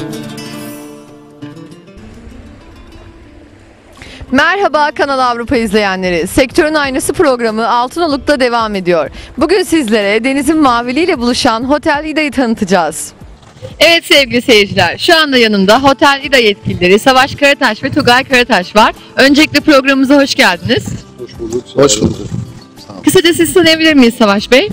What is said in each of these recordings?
Merhaba Kanal Avrupa izleyenleri. Sektörün Aynası programı Altınoluk'ta devam ediyor. Bugün sizlere denizin maviliğiyle buluşan Hotel İda'yı tanıtacağız. Evet sevgili seyirciler, şu anda yanımda Hotel İda yetkilileri Savaş Karataş ve Tugay Karataş var. Öncelikle programımıza hoş geldiniz. Hoş bulduk. Hoş bulduk. Kısaca sizi tanıyabilir miyiz Savaş Bey?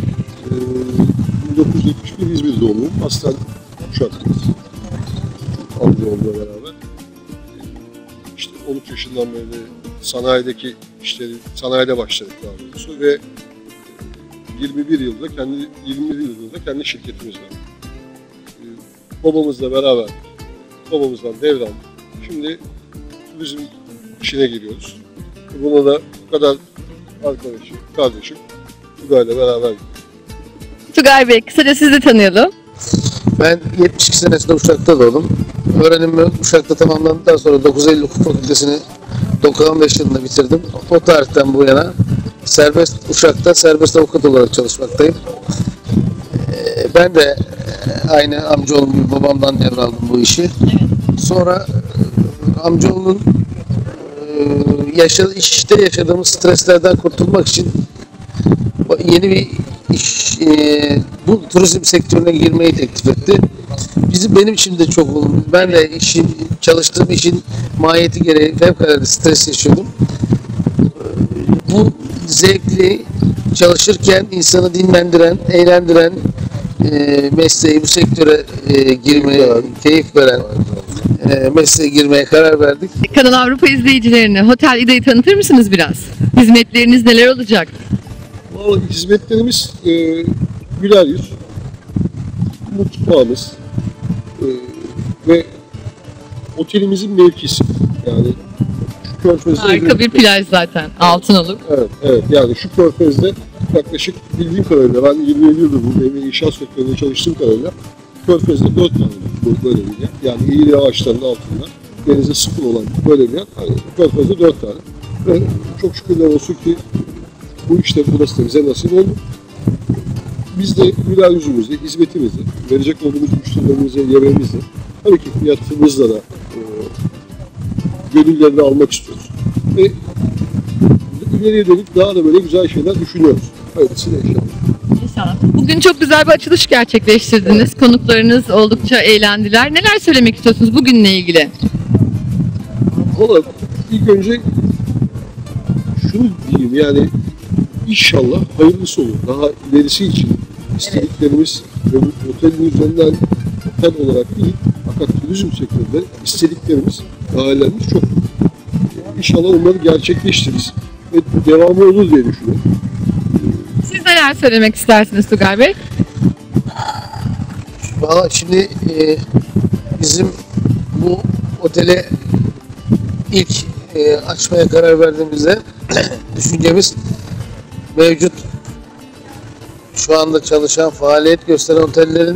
1971 İzmir doğumluyum. Aslen Uşaklıyız. Amcaoğlumla beraber. İşte 13 yaşından beri sanayide başladık daha doğrusu ve 21 yılda kendi şirketimiz var. Babamızla beraber, babamızdan devraldık. Şimdi turizm işine giriyoruz. Buna da bu kadar kardeşim Tugay'la beraber. Tugay Bey, kısaca sizi de tanıyalım. Ben 72 senesinde Uşak'ta doğdum. Öğrenimi Uşak'ta tamamlandıktan sonra 9 Eylül Hukuk Fakültesini 95 yılında bitirdim. O tarihten bu yana Uşak'ta serbest avukat olarak çalışmaktayım. Ben de aynı amcaoğlum gibi babamdan devraldım bu işi. Sonra amcaoğlunun işte yaşadığımız streslerden kurtulmak için yeni bir iş, bu turizm sektörüne girmeyi teklif etti. Benim için de çok olumlu. Ben de çalıştığım işin mahiyeti gereği fevkalade stres yaşıyordum. Bu zevkli, çalışırken insanı dinlendiren, eğlendiren mesleği, bu sektöre girmeye, keyif veren mesleğe girmeye karar verdik. Kanal Avrupa izleyicilerine Hotel İda'yı tanıtır mısınız biraz? Hizmetleriniz neler olacak? Vallahi hizmetlerimiz güler yüz, mutfağımız ve otelimizin mevkisi. Yani şu körfezde... Harika bir plaj zaten, Altınoluk. Evet. Yani şu körfezde yaklaşık bildiğim kadarıyla, ben 27 yıldır bu inşaat sektöründe çalıştığım kadarıyla körfezde 4 tane böyle bir yer. Yani eğri ağaçların altında denize sıfır olan böyle bir yer. Yani körfezde 4 tane. Ve çok şükürler olsun ki bu işte burası da bize nasip oldu. Biz de güler yüzümüzle, hizmetimizle, verecek olduğumuz müşterilerimize, yemeğimizle, tabii ki fiyatımızla da gönüllerini almak istiyoruz. Ve ileriye dönük daha da böyle güzel şeyler düşünüyoruz. Hayırlısıyla inşallah. İnşallah. Bugün çok güzel bir açılış gerçekleştirdiniz. Evet. Konuklarınız oldukça eğlendiler. Neler söylemek istiyorsunuz bugünle ilgili? Valla ilk önce şunu diyeyim, yani İnşallah hayırlısı olur. Daha ilerisi için istediklerimiz ve bu otelin üzerinden otel olarak değil, fakat turizm sektöründe istediklerimiz, gayelerimiz çok. İnşallah onları gerçekleştiririz ve devamı olur diye düşünüyorum. Siz neler söylemek istersiniz Tugay Bey? Valla şimdi bizim bu otele ilk açmaya karar verdiğimizde düşüncemiz mevcut şu anda çalışan, faaliyet gösteren otellerin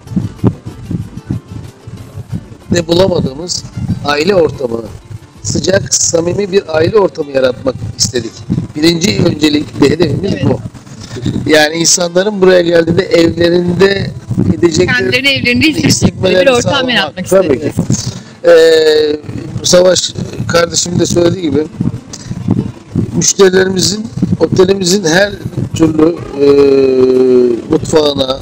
de bulamadığımız aile ortamı, sıcak, samimi bir aile ortamı yaratmak istedik. Birinci öncelikli hedefimiz bu. Yani insanların buraya geldiğinde evlerinde kendilerini evlerinde hissedecekleri bir ortam yaratmak istedik. Tabii ki. Savaş kardeşim de söylediği gibi müşterilerimizin, otelimizin her türlü mutfağına,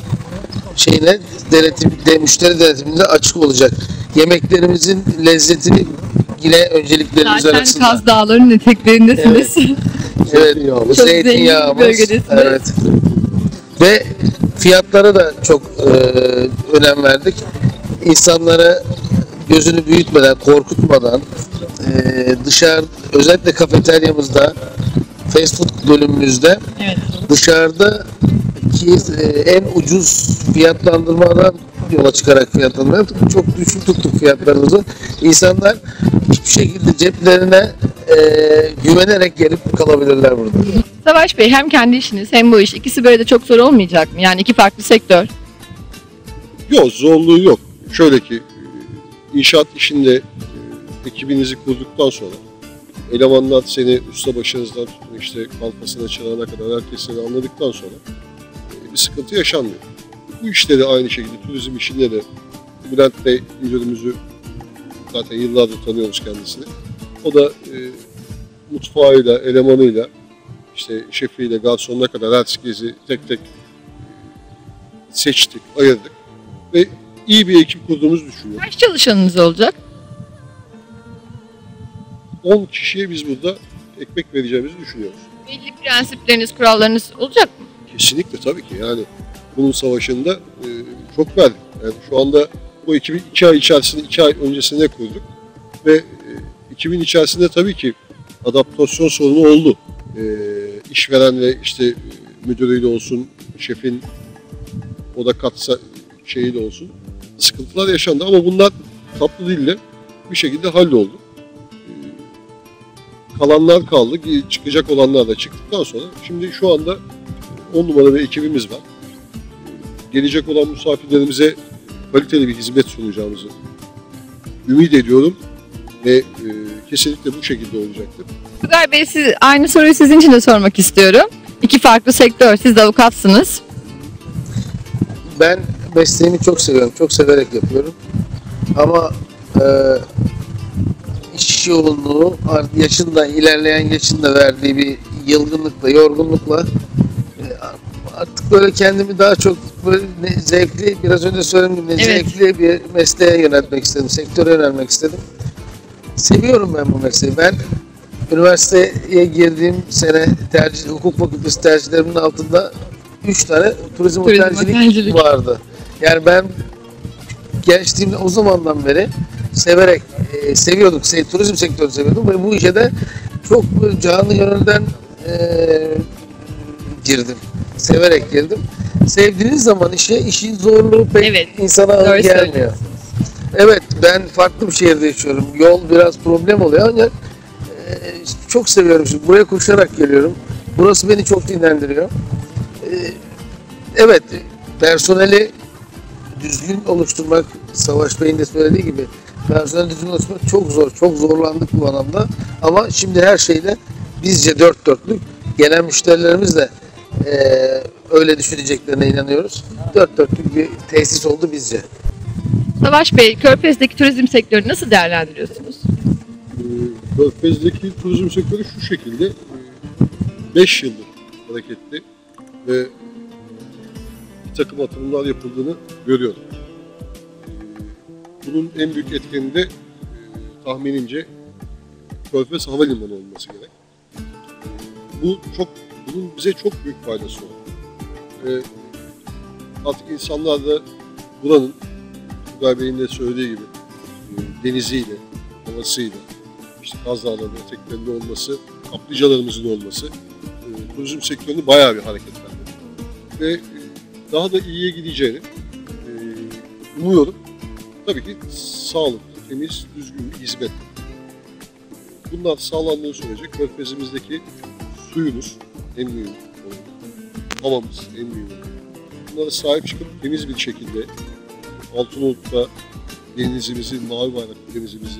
müşteri denetiminde açık olacak. Yemeklerimizin lezzetini yine önceliklerimiz zaten arasında. Kaz Dağları'nın eteklerindesiniz. Evet, çok zeytinyağımız. Evet. Ve fiyatlara da çok önem verdik. İnsanlara gözünü büyütmeden, korkutmadan dışarı, özellikle kafeteryamızda, fast food bölümümüzde dışarıda ki en ucuz fiyatlandırmadan yola çıkarak fiyatlandırma yaptık. Çok düşük tuttuk fiyatlarımızı. İnsanlar hiçbir şekilde ceplerine güvenerek gelip kalabilirler burada. Savaş Bey, hem kendi işiniz hem bu iş, ikisi böyle de çok zor olmayacak mı? Yani iki farklı sektör. Yok, zorluğu yok. Şöyle ki inşaat işinde ekibinizi kurduktan sonra elemanlar seni usta başınızdan işte kalfasına çırağına kadar herkes seni anladıktan sonra bir sıkıntı yaşanmıyor. Bu işte de aynı şekilde turizm işinde de Bülent Bey müdürümüzü zaten yıllardır tanıyoruz kendisini. O da mutfağıyla, elemanıyla, işte şefiyle, garsonuna kadar herkesi tek tek seçtik, ayırdık ve iyi bir ekip kurduğumuzu düşünüyorum. Kaç çalışanınız olacak? 10 kişiye biz burada ekmek vereceğimizi düşünüyoruz. Belli prensipleriniz, kurallarınız olacak mı? Kesinlikle tabii ki yani bunun savaşında çok verdik. Yani şu anda bu ekibi 2 ay içerisinde, 2 ay öncesinde kurduk ve ekibin içerisinde tabii ki adaptasyon sorunu oldu. İşverenle işte müdürüyle olsun, şefin o da katsa şeyi de olsun sıkıntılar yaşandı ama bunlar tatlı dille bir şekilde halloldu. Kalanlar kaldı, çıkacak olanlar da çıktıktan sonra şimdi şu anda 10 numara bir ekibimiz var. Gelecek olan misafirlerimize kaliteli bir hizmet sunacağımızı ümit ediyorum ve kesinlikle bu şekilde olacaktır. Tugay Bey, aynı soruyu sizin için de sormak istiyorum. İki farklı sektör, siz de avukatsınız. Ben mesleğimi çok seviyorum, çok severek yapıyorum. Ama iş yoğunluğu ilerleyen yaşında verdiği bir yılgınlıkla, yorgunlukla artık böyle kendimi daha çok böyle zevkli, biraz önce söylediğim gibi zevkli bir mesleğe yöneltmek istedim, sektöre yönelmek istedim. Seviyorum ben bu mesleği. Ben üniversiteye girdiğim sene hukuk fakültesi tercihlerimin altında 3 tane turizm otelcilik vardı. Yani ben gençliğimde o zamandan beri severek seviyorduk, turizm sektörünü seviyordum ve bu işe de çok canlı gönülden girdim. Severek girdim. Sevdiğiniz zaman işin zorluğu pek insana ağır gelmiyor. Evet, ben farklı bir şehirde yaşıyorum. Yol biraz problem oluyor ancak çok seviyorum şimdi. Buraya koşarak geliyorum. Burası beni çok dinlendiriyor. Evet, personeli düzgün oluşturmak, Savaş Bey'in de söylediği gibi personeli düzgün oluşturmak çok zor, çok zorlandık bu anlamda. Ama şimdi her şeyde bizce dört dörtlük, gelen müşterilerimiz de öyle düşüneceklerine inanıyoruz. Dört dörtlük bir tesis oldu bizce. Savaş Bey, Körfez'deki turizm sektörünü nasıl değerlendiriyorsunuz? Körfez'deki turizm sektörü şu şekilde 5 yıldır hareketli ve bir takım atılımlar yapıldığını görüyorum. Bunun en büyük etkeni de tahminimce Körfez Havalimanı olması gerek. Bunun bize çok büyük faydası oldu. Artık insanlar da buranın, Tugay Bey'in de söylediği gibi deniziyle, havasıyla, işte Kaz Dağları'nın eteklerinde olması, kaplıcalarımızın olması turizm sektörünü bayağı bir hareketlendirdi. Ve daha da iyiye gideceğini umuyorum. Tabii ki sağlıklı, temiz, düzgün bir hizmet. Bunlar sağlandığı sürece Körfez'imizdeki suyumuz en mühim, havamız en mühim. Bunlara sahip çıkıp temiz bir şekilde Altınoluk'ta denizimizi, mavi bayraklı denizimizi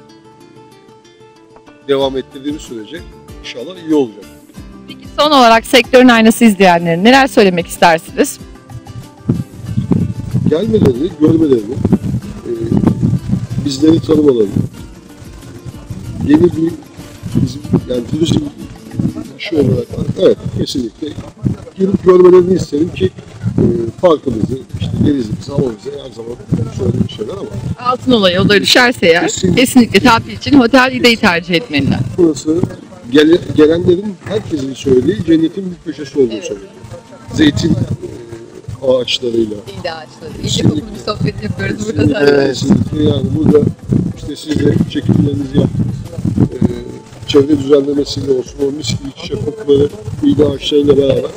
devam ettirdiğimiz sürece inşallah iyi olacak. Peki son olarak sektörün aynası izleyenlere neler söylemek istersiniz? Gelmelerini, görmelerini, bizleri tanımalarını, yeni bir yani turizm işi olarak evet kesinlikle girip görmelerini isterim ki farkımızı, işte denizimizi, havamızı her zaman söylediğim şeyler ama Altın olayı olayı düşerse eğer kesinlikle tatil için Hotel İda'yı tercih etmeliler. burası gelenlerin herkesin söylediği cennetin bir köşesi olduğunu söylüyor. Zeytin ağaçlarıyla. İda ağaçları. Kesinlikle. İlk bir sohbet yapıyoruz burada Kesinlikle, zaten. kesinlikle. Yani burada işte siz de çekimlerinizi yaptınız. Çevre düzenlemesiyle olsun, o mis gibi çiçek kokuları, iğde ağaçlarıyla beraber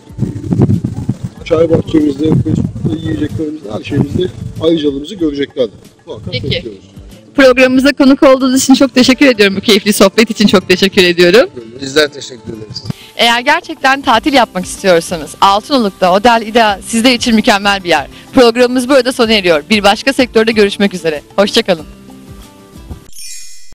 çay bahçemizde, yiyeceklerimizde, her şeyimizde ayrıcalığımızı göreceklerdir. Muhakkak Peki. bekliyoruz. Programımıza konuk olduğunuz için çok teşekkür ediyorum. Bu keyifli sohbet için çok teşekkür ediyorum. Bizler teşekkür ederiz. Eğer gerçekten tatil yapmak istiyorsanız Altınoluk'ta Hotel İda sizler için mükemmel bir yer. Programımız burada sona eriyor. Bir başka sektörde görüşmek üzere. Hoşçakalın.